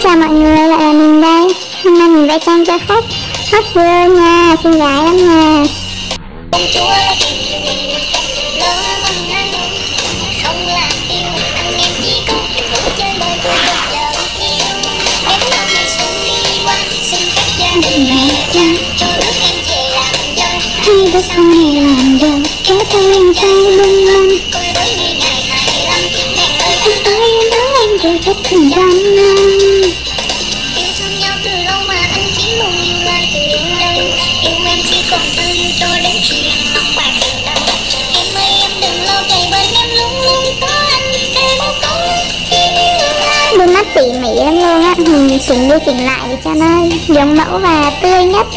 chào mọi người, lại là mình đây. Hôm nay mình vẽ tranh cho khách hot girl nha, xinh gái lắm nha. Hai đứa sau này làm dâu, kéo theo em tay bưng lăn. Anh tới em đón anh rồi rất tình cảm. Yêu thương nhau từ lâu mà anh chỉ muốn yêu lại từ đêm đây. Yêu em chỉ còn tư cho đến chuyện nóng bạc từ đầu. Em ơi em đừng lo cày bên em luôn luôn có anh để một câu đôi mắt tỉ mỉ lắm luôn á, mình chỉnh đi chỉnh lại để cho nó giống mẫu và tươi nhất.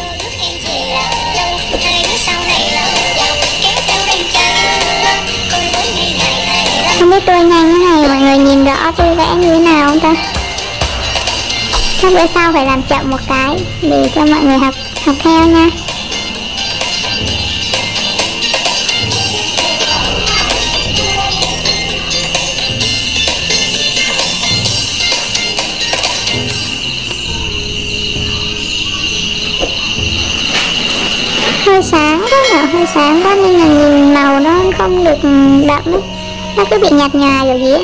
Không biết tôi nhanh thế này mọi người nhìn rõ tôi vẽ như thế nào không ta? Chắc bữa sau phải làm chậm một cái để cho mọi người học theo nha. Hơi sáng quá nhở, hơi sáng quá nên là nhìn màu nó không được đậm ấy. Nó cứ bị nhạt nhòa kiểu gì ấy.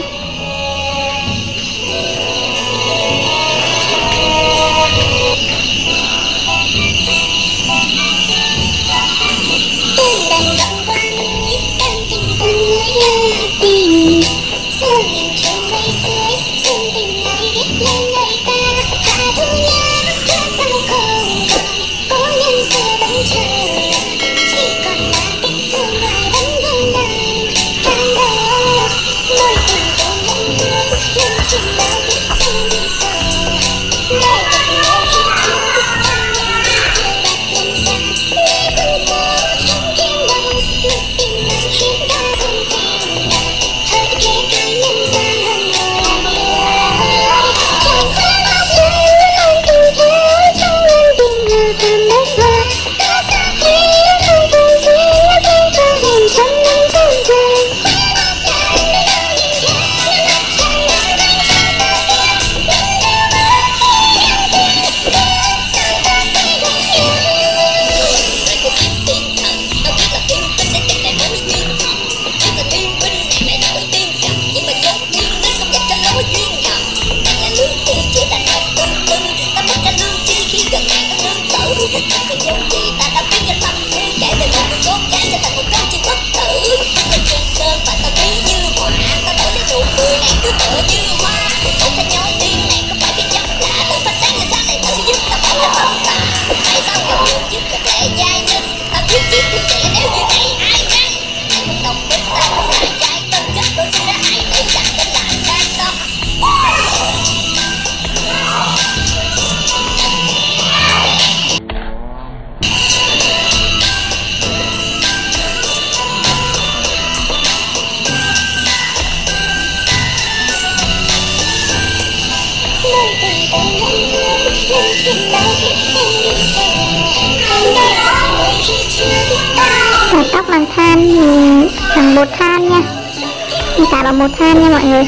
Và tóc bằng than, bằng bột than nha. Mình xả bằng bột than nha mọi người.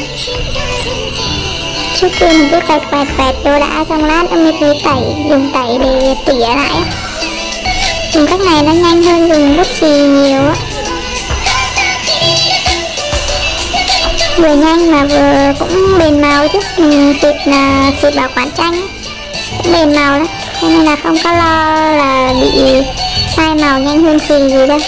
Trước tiên mình cứ quẹt đồ đã, xong lát mới tới dùng tẩy để tỉa lại á. Dùng cách này nó nhanh hơn dùng bút chì nhiều á. Vừa nhanh mà vừa cũng bền màu chứ. Mình xịt bảo quản tranh á, cũng bền màu lắm. Cho nên là không có lo là bị sai màu nhanh hơn chì gì đâu.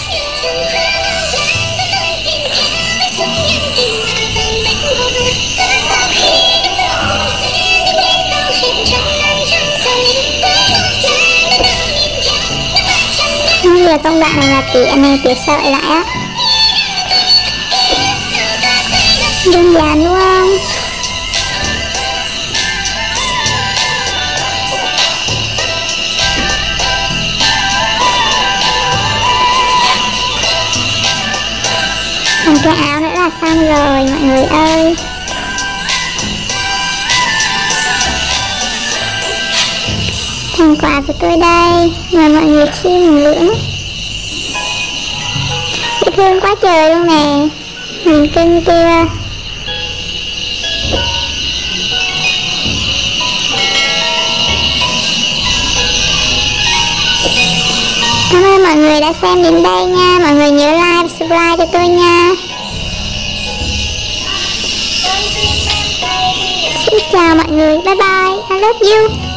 Bây giờ công đoạn này là tỉa sợi lại á. Đơn giản đúng không? Còn cái áo nữa là xong rồi mọi người ơi. Thành quả của tôi đây, mời mọi người chiêm một lưỡng. Dễ thương quá trời luôn nè, hình cưng kia. người đã xem đến đây nha. Mọi người nhớ like và subscribe cho tôi nha. Xin chào mọi người, bye bye, I love you.